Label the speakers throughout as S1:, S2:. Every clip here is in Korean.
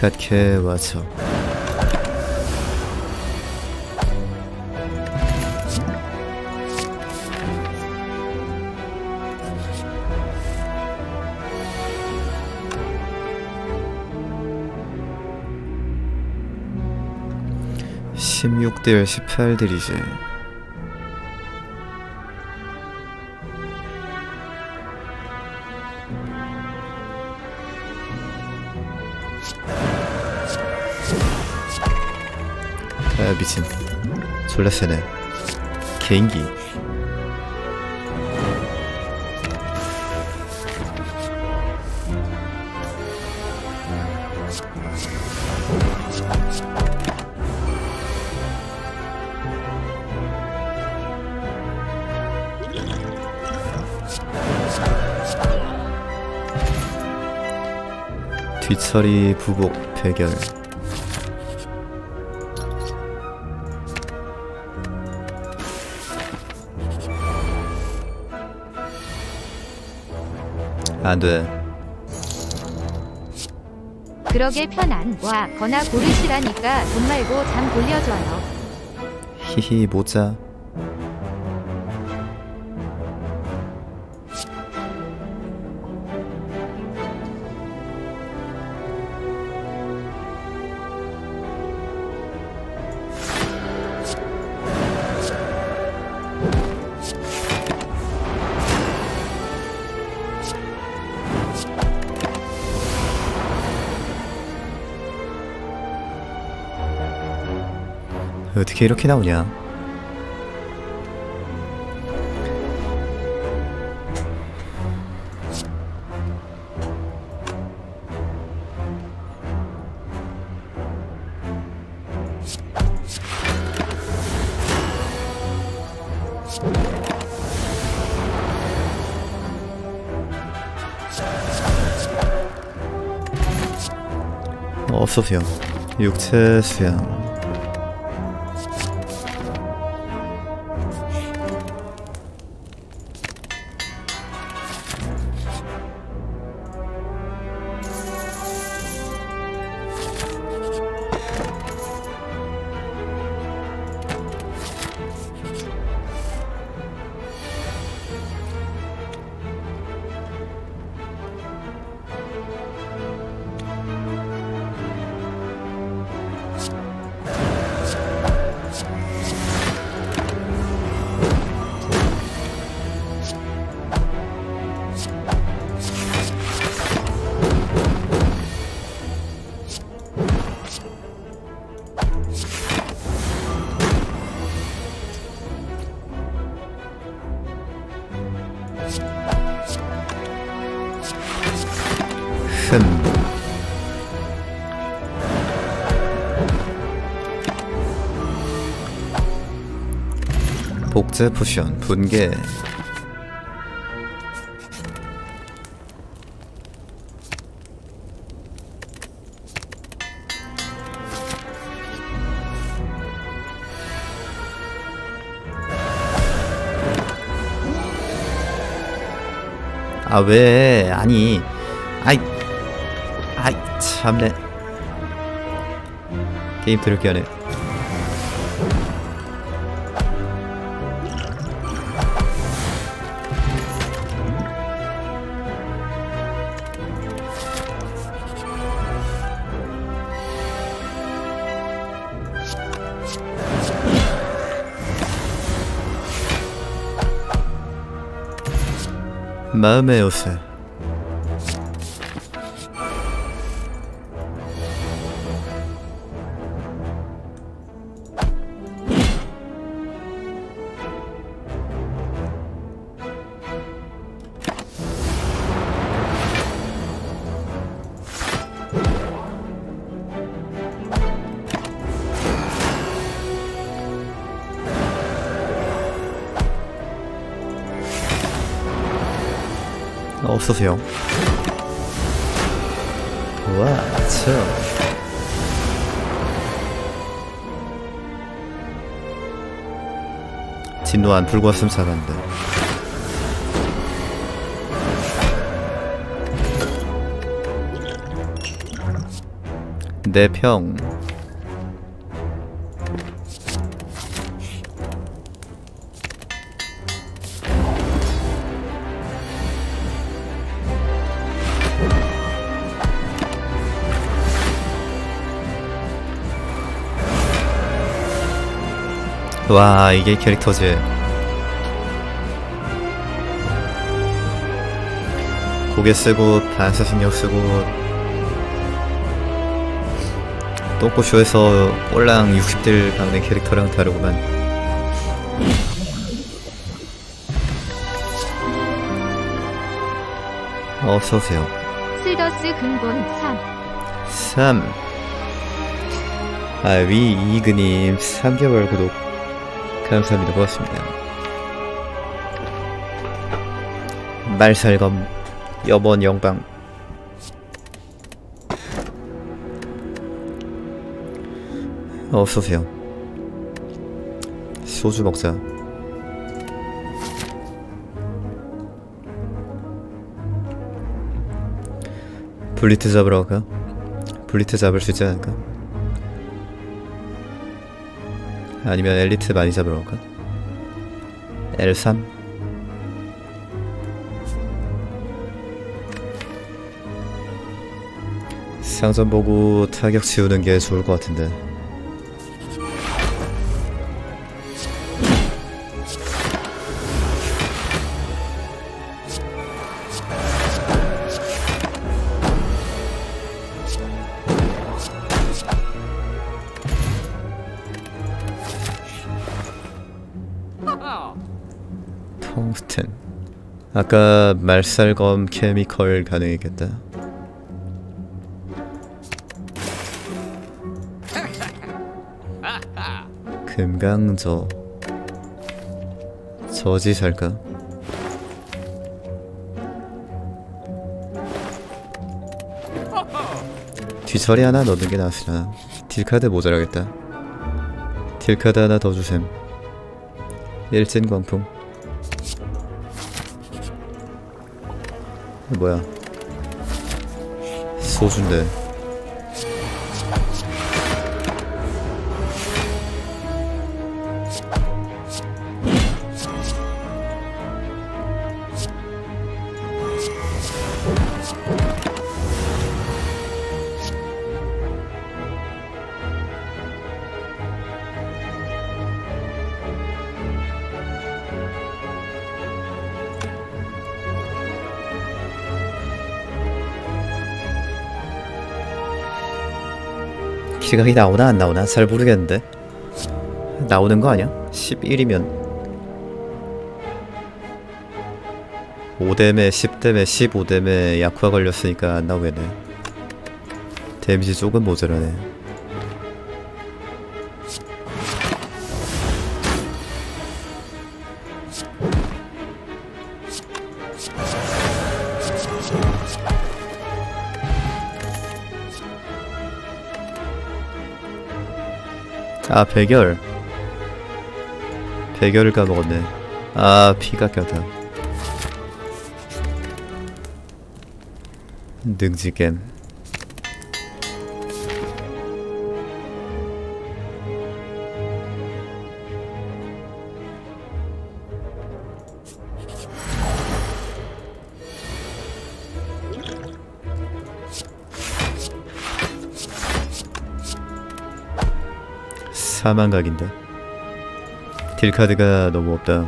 S1: 갓캐 와서 (16대 18딜이지) 아 미친 졸라 세네 개인기. 뒤처리 부복 배결. 안돼.
S2: 그러게 편안. 와 거나 고르시라니까 돈 말고 잠 돌려줘요.
S1: 히히 모자. 어떻게 이렇게 나오냐? 없어 수영. 육체 수영. 복제 포션 분계. 아 왜? 아니 아이 참네. 게임 더럽게 하네. 마음의 요새. 없으세요? 와, 진노한 불과슴 사간다. 내 평. 와, 이게 캐릭터지. 고개 쓰고 반사 신경 쓰고 똥꼬쇼에서 꼴랑 60딜 박는 캐릭터랑 다르구만. 어서오세요.
S2: 슬더스 근본
S1: 3. 위 이그님 3개월 구독 감사합니다. 고맙습니다. 말살검 여번 영방. 어서오세요. 소주 먹자. 블리트 잡으러 갈까? 블리트 잡을 수 있지 않을까? 아니면 엘리트 많이 잡으러 갈까? L3? 상점 보고 타격 지우는 게 좋을 것 같은데. 텅스텐. 아까 말살검 케미컬 가능했겠다. 금강저. 저지 살까? 뒤처리 하나 넣는 게 나으려나? 딜카드 모자라겠다. 딜카드 하나 더 주셈. 일진광풍. 뭐야? 소주인데. 시각이 나오나 안 나오나 잘 모르겠는데. 나오는 거 아니야? 11이면 5뎀에 10뎀에 15뎀에 약화 걸렸으니까 안 나오겠네. 데미지 조금 모자라네. 아, 배결. 배결을 까먹었네. 아, 피가 껴다. 능지겜. 사망각인데. 딜카드가 너무 없다.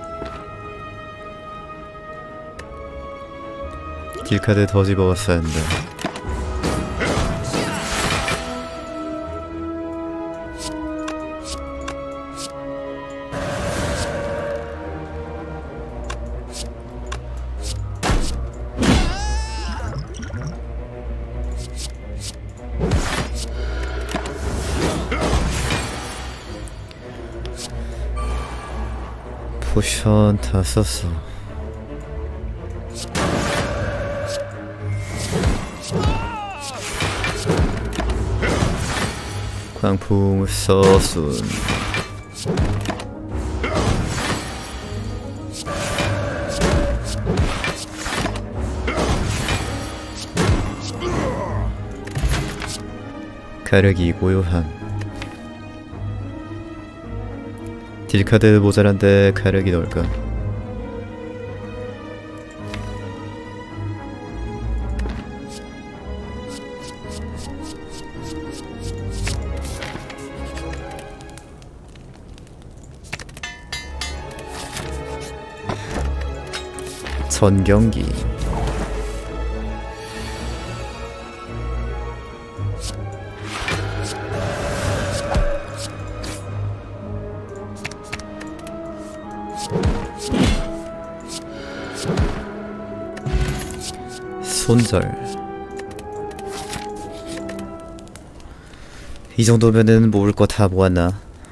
S1: 딜카드 더 집어왔어야 했는데. 포션 다 썼어. 광풍 서순. 가르기 고요함. 딜카드 모자란데 가르기 넣을까? 전경기. 손절. 이 정도면은 모을 거 다 모았나?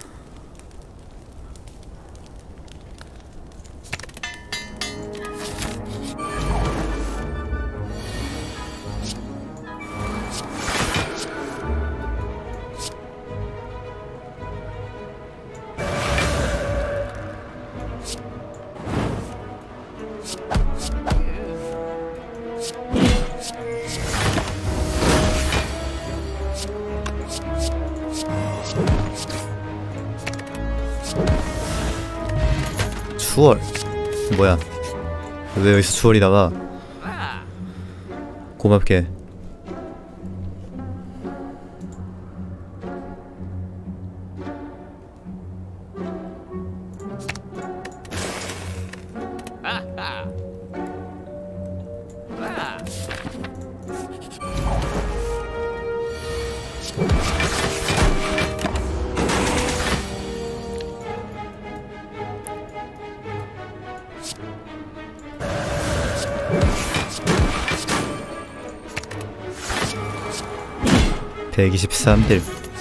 S1: 추월. 뭐야? 왜 여기서 추월이 나와? 고맙게. (123딜)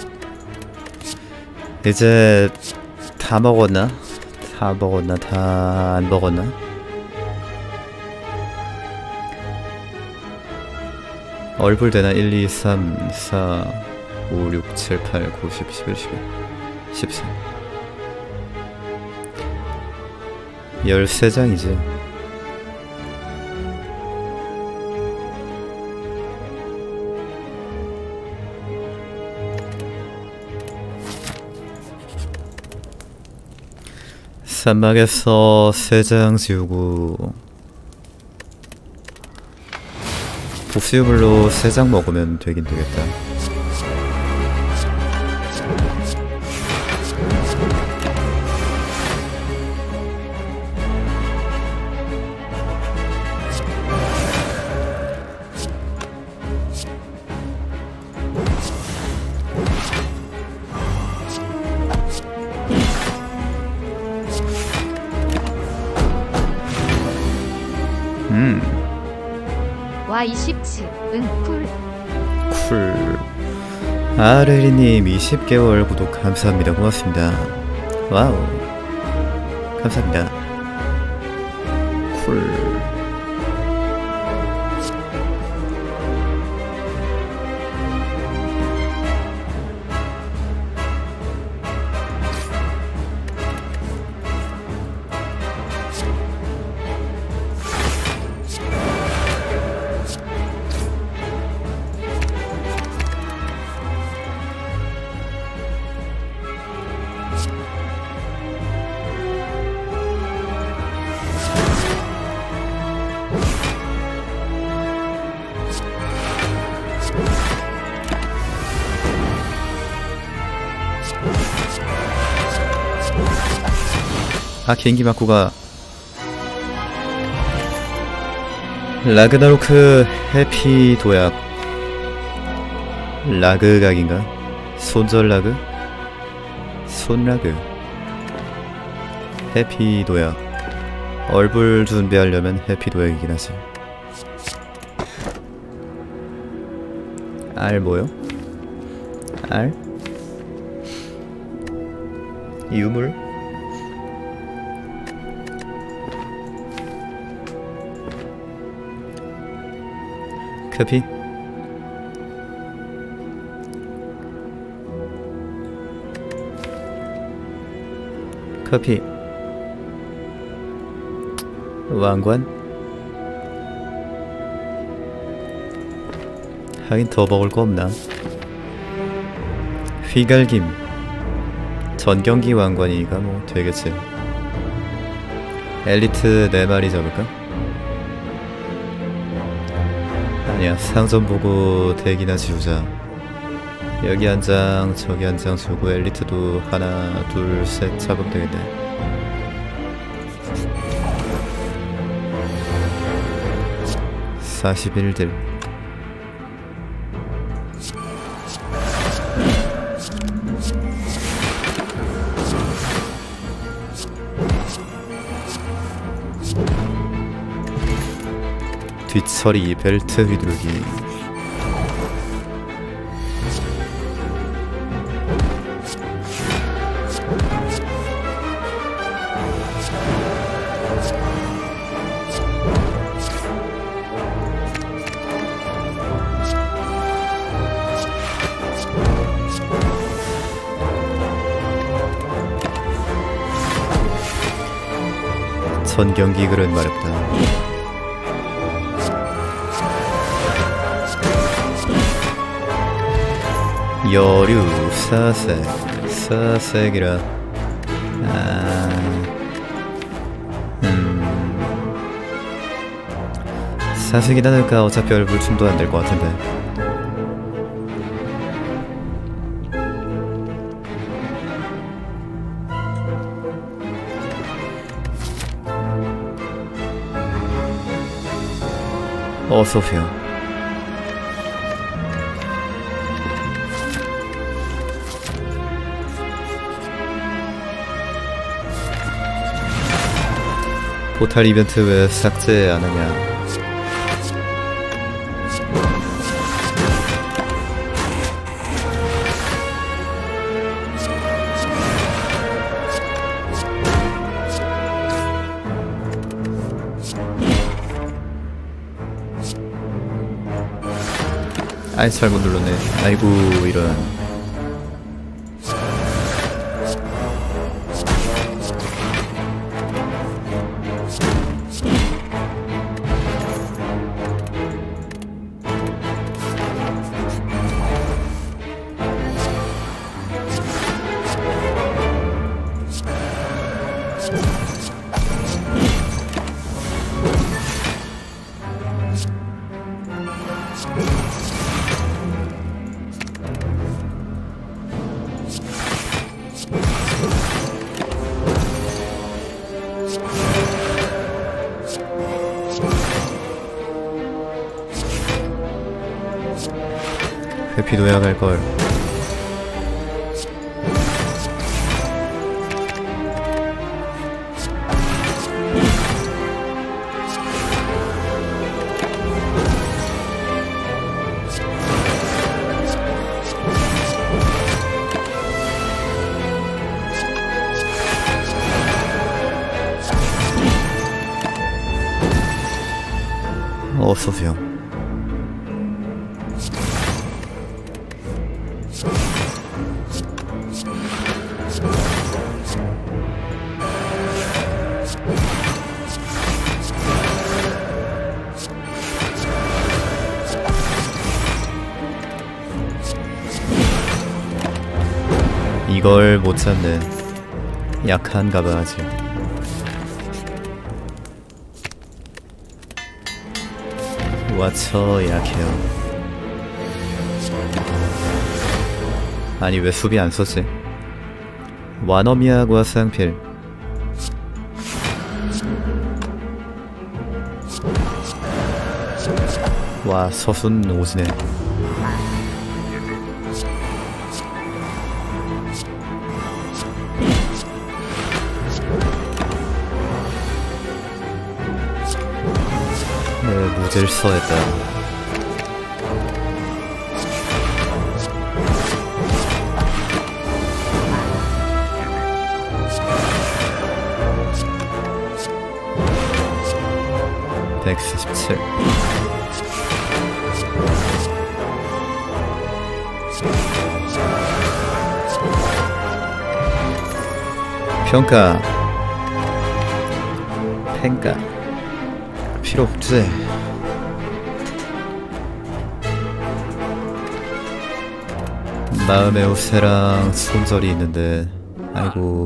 S1: 이제 다 먹었나? 다 먹었나? 다 안 먹었나? 얼굴 되나? 1, 2, 3, 4, 5, 6, 7, 8, 9, 10, 11, 12, 13 13장이지. 산막에서 3장 지우고 복수유물로 3장 먹으면 되긴 되겠다.
S2: 와 27. 응 쿨.
S1: 쿨. 아르리님 20개월 구독 감사합니다. 고맙습니다. 와우. 감사합니다. 쿨. 아 개인기 맞고가 라그나로크 해피 도약 라그각인가? 손절 라그? 손라그 해피 도약. 얼굴 준비하려면 해피 도약이긴 하지. 알 뭐요? 알? 유물? 커피? 커피 왕관? 하긴 더 먹을 거 없나? 휘갈김. 전경기 왕관이니까 뭐 되겠지. 엘리트 4마리 잡을까? 아니야, 상점 보고 대기나 지우자. 여기 한 장, 저기 한 장 주고 엘리트도 하나, 둘, 셋 잡으면 되겠네. (41딜) 뒷처리 벨트 휘두르기. 전경기 그런 마렵다. 여류 사색. 사색이라. 사색이 나니까 어차피 얼굴 춤도 안 될 것 같은데. 어서오세요. 포탈 이벤트 왜 삭제 안하냐. 아이 잘못 눌렀네. 아이고 이런. 회피 도약할걸. 어서오세요. 이걸 못 잡는 약한가봐 아직. 와쳐 약해요. 아니 왜 수비 안 썼지? 와너미하고 화상필. 와 서순 오지네. 무질 써했다. (147) 평가 팽가 필요 없지. 마음의 우세랑 손절이 있는데 아이고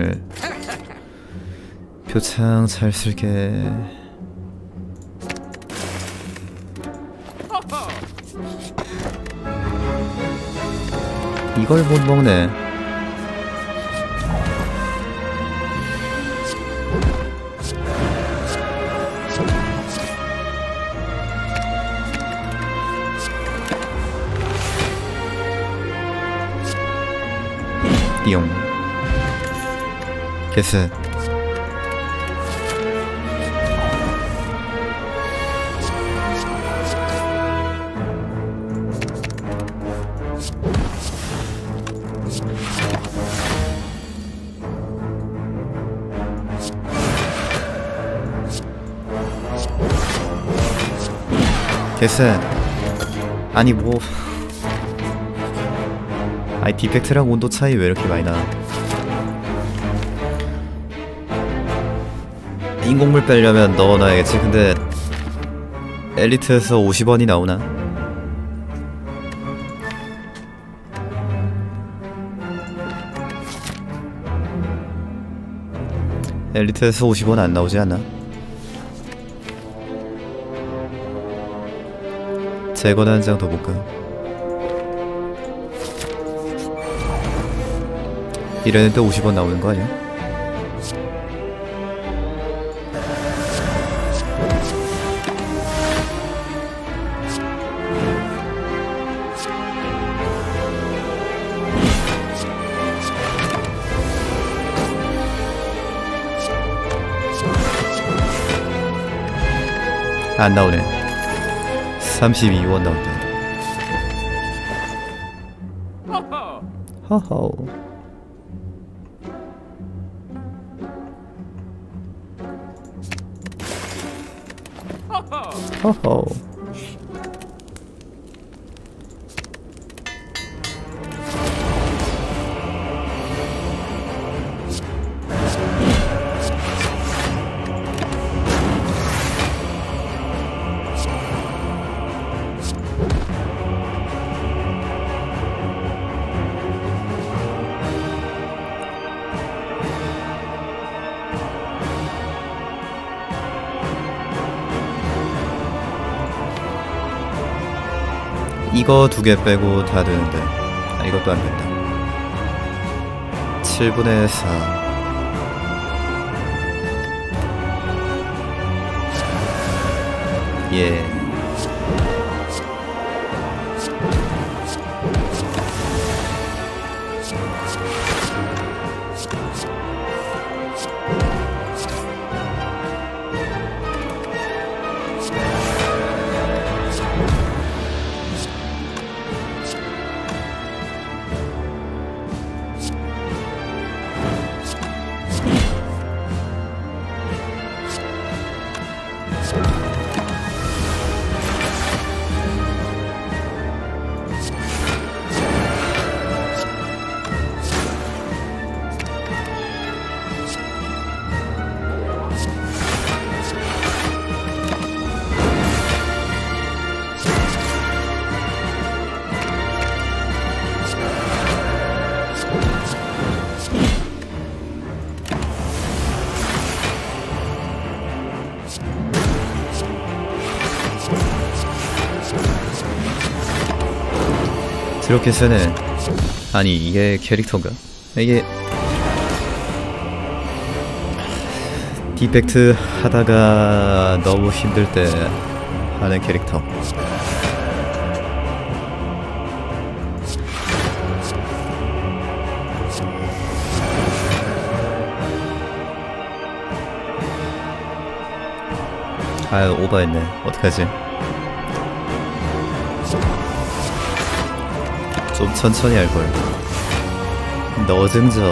S1: 표창 잘 쓸게. 이걸 못 먹네. 띠용 개스. 개스. 아니 뭐 아니 디펙트랑 온도 차이 왜 이렇게 많이 나? 인공물 빼려면 넣어놔야겠지. 근데 엘리트에서 50원이 나오나? 엘리트에서 50원 안 나오지 않나? 재건 한 장 더 볼까? 이랬는데 50원 나오는 거 아니야? 안 나오네. 32원 나온다. 허허. 허허. 이거 2개 빼고 다 되는데 아 이것도 안 된다. 7분의 4. 예. 그렇게 세네. 아니 이게 캐릭터인가? 이게 디펙트 하다가 너무 힘들 때 하는 캐릭터. 아유 오버했네. 어떡하지? 좀 천천히 할걸. 너증저.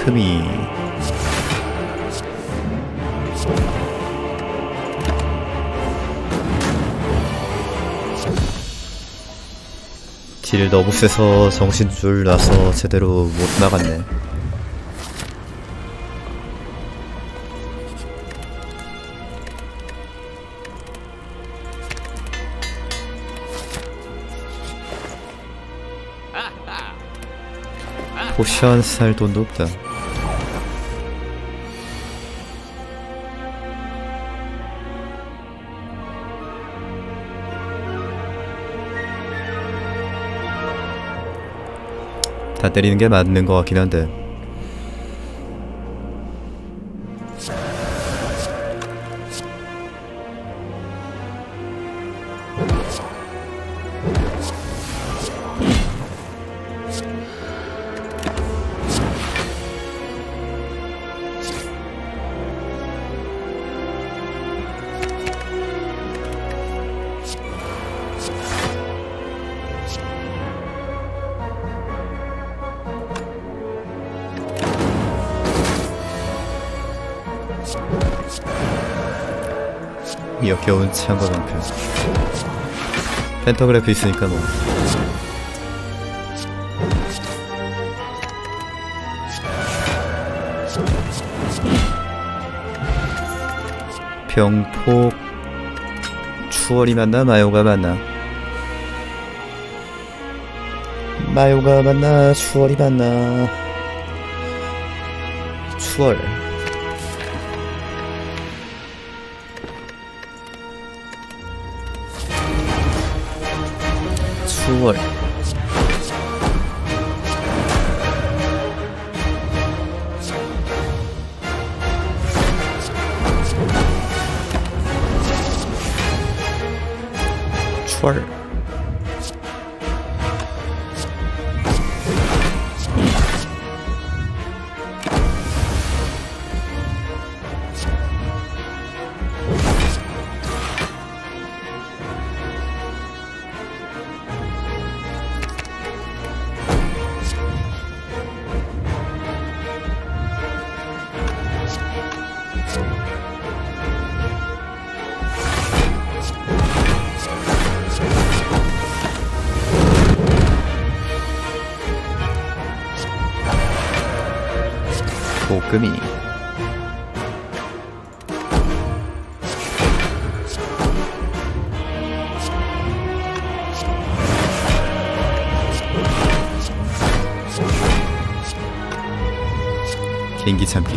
S1: 흠이 딜 너무 세서 정신줄 나서 제대로 못 나갔네. 포션 살 돈도 없다. 다 때리는 게 맞는 것 같긴 한데. 역겨운 창과 방패. 펜터그래프 있으니까 뭐. 병폭. 추월이 맞나 마요가 맞나? 마요가 맞나 추월이 맞나? 추월. 추월. 추월. 볶음이. 개인기 참기.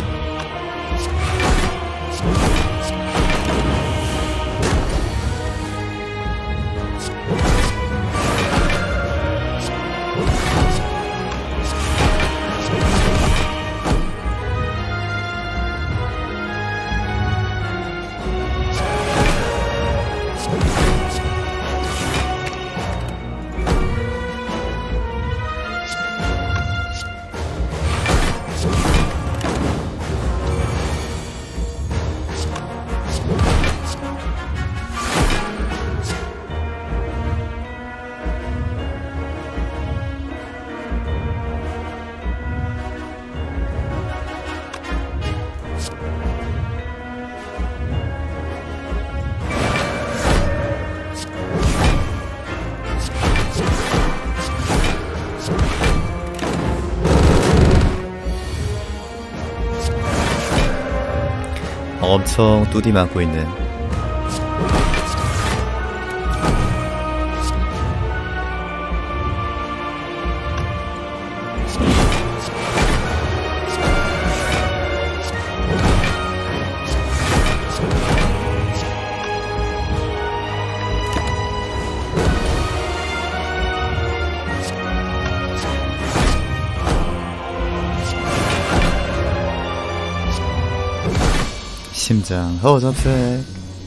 S1: 엄청 뚜디 많고 있네. 심장 허접색.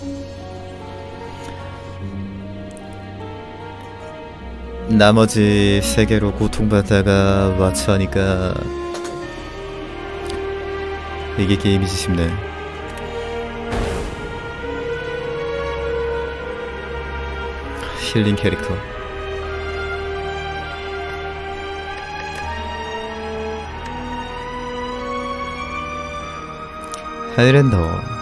S1: 나머지 세 개로 고통받다가 와치하니까 이게 게임이지 싶네. 힐링 캐릭터. 하이랜더